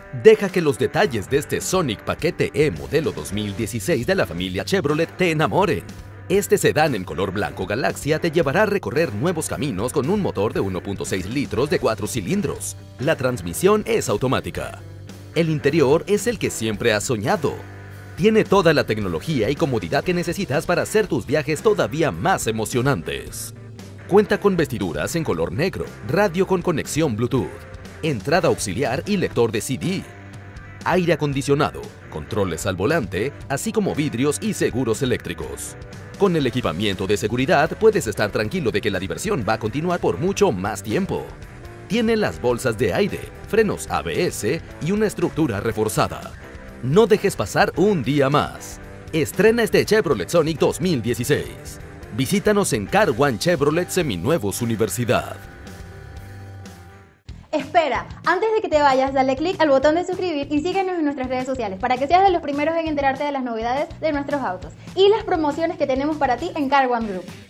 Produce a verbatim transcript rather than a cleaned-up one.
Deja que los detalles de este Sonic Paquete E modelo dos mil dieciséis de la familia Chevrolet te enamoren. Este sedán en color blanco galaxia te llevará a recorrer nuevos caminos con un motor de uno punto seis litros de cuatro cilindros. La transmisión es automática. El interior es el que siempre has soñado. Tiene toda la tecnología y comodidad que necesitas para hacer tus viajes todavía más emocionantes. Cuenta con vestiduras en color negro, radio con conexión Bluetooth, entrada auxiliar y lector de C D, aire acondicionado, controles al volante, así como vidrios y seguros eléctricos. Con el equipamiento de seguridad puedes estar tranquilo de que la diversión va a continuar por mucho más tiempo. Tiene las bolsas de aire, frenos A B S y una estructura reforzada. No dejes pasar un día más. Estrena este Chevrolet Sonic dos mil dieciséis. Visítanos en Car One Chevrolet Seminuevos Universidad. Espera, antes de que te vayas, dale click al botón de suscribir y síguenos en nuestras redes sociales para que seas de los primeros en enterarte de las novedades de nuestros autos y las promociones que tenemos para ti en Car One Group.